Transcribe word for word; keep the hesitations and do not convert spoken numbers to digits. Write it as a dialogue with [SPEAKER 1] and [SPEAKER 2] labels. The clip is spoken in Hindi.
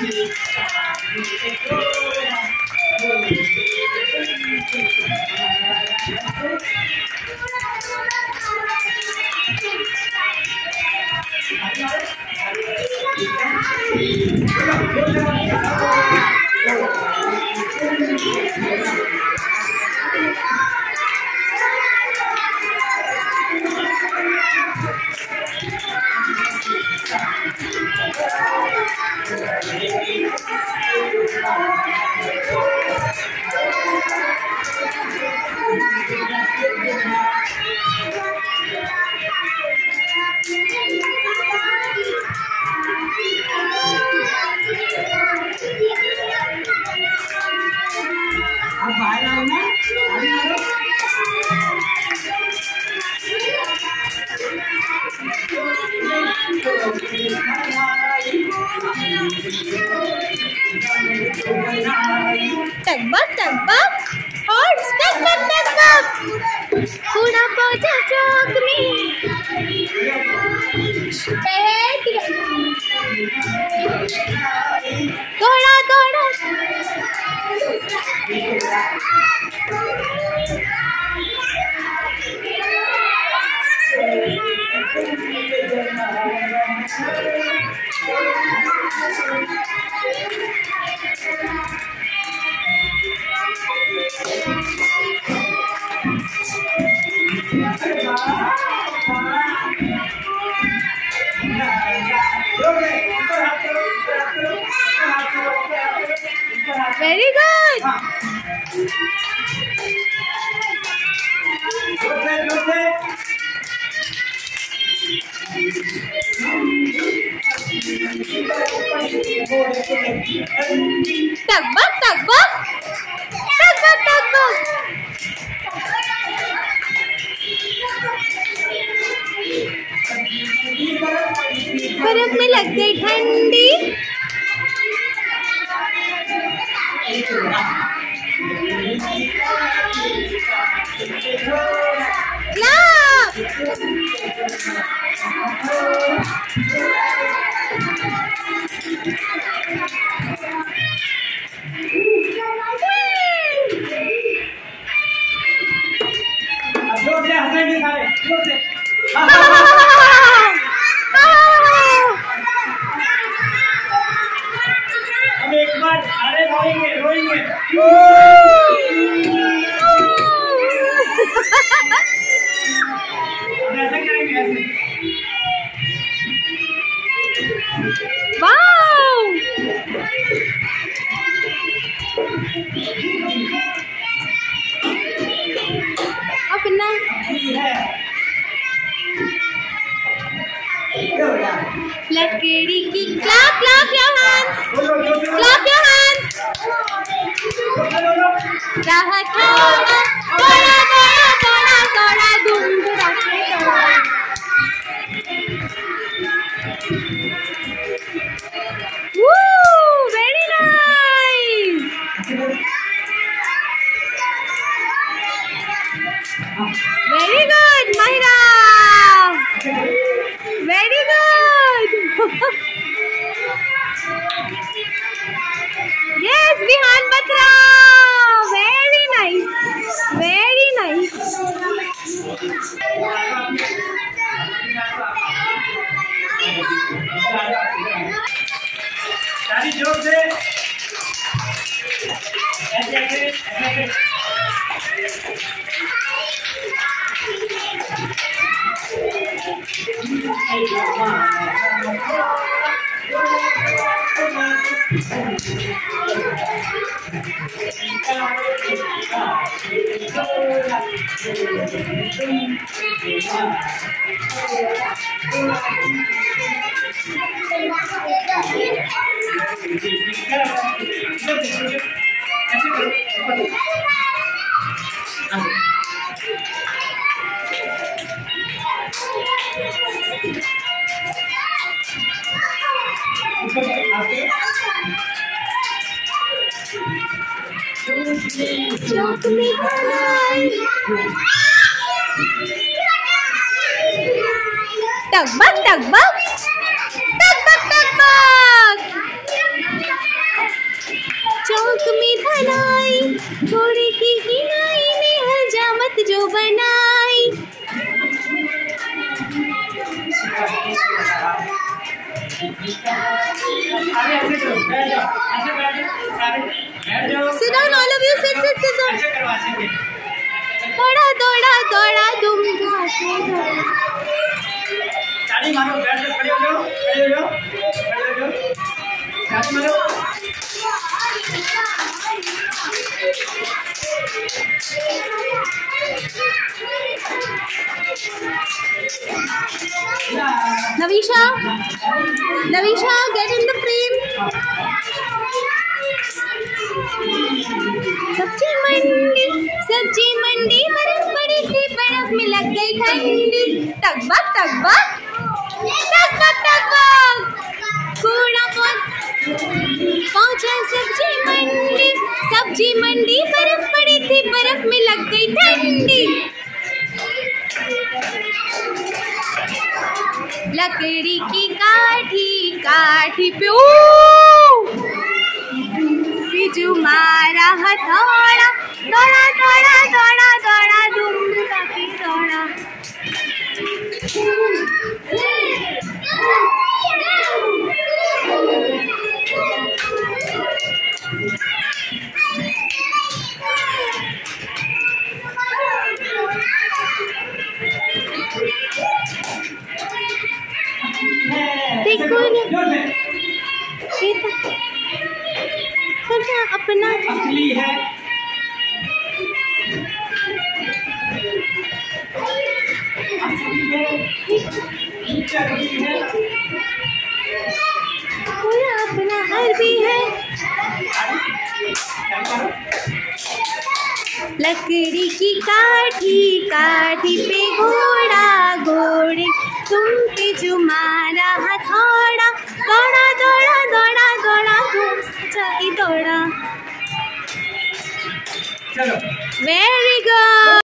[SPEAKER 1] टकबक टकबक हॉर्स टकबक टकबक कूड़ा पहुंचा चौक में दौड़ा दौड़ा Very good. Tug-bug, tug-bug. Tug-bug, tug-bug. बर्फ में लग गई ठंडी।
[SPEAKER 2] जोर से हंसेंगे सारे, जोर से। हम एक बार अरे रोएंगे रोएंगे। हम ऐसे करेंगे ऐसे।
[SPEAKER 1] वाव! अपना लकड़ी की clap clap your hands clap your hands रहा थोड़ा थोड़ा थोड़ा थोड़ा थोड़ा धूम धड़ाके थोड़ा Woo! Very nice! Very good, Mahira! Very good! Yes, Vihan Batra! Very nice! Very nice!
[SPEAKER 2] सारी जोर से ऐसे ऐसे ऐसे
[SPEAKER 1] Choke me alive. Tug-bug, tug-bug. Tug-bug, tug-bug. लाई, घोड़े की किनाई ने हजामत जो बनाई। Sit down, all of you. Sit, sit, sit. दौड़ा दौड़ा दौड़ा दुम घाटे दौड़ा।
[SPEAKER 2] ताली मारो, बैठ जाओ, खड़े हो जाओ, खड़े हो जाओ, खड़े हो जाओ, ताली मारो। Navisha, Navisha, get in the frame. सब्जी मंडी, सब्जी मंडी, बर्फ पड़ी थी, बर्फ में लग गई ठंडी। टकबक टकबक टकबक टकबक, घोड़ा पहुंचा सब्जी मंडी, सब्जी मंडी, बर्फ पड़ी थी, बर्फ में लग गई ठंडी। लकड़ी की काठी, काठी पे बिजू मारा हथौड़ा, दौड़ा दौड़ा दौड़ा दौड़ा धूम काकी दौड़ा। देखो अपना असली है,
[SPEAKER 1] अपना अरबी है। लकड़ी की काठी, काठी पे घोड़ा, घोड़े तुम पे जो मारा हथौड़ा, दौड़ा दौड़ा दौड़ा दौड़ा धूम जाई दौड़ा।
[SPEAKER 2] चलो
[SPEAKER 1] वेरी गुड।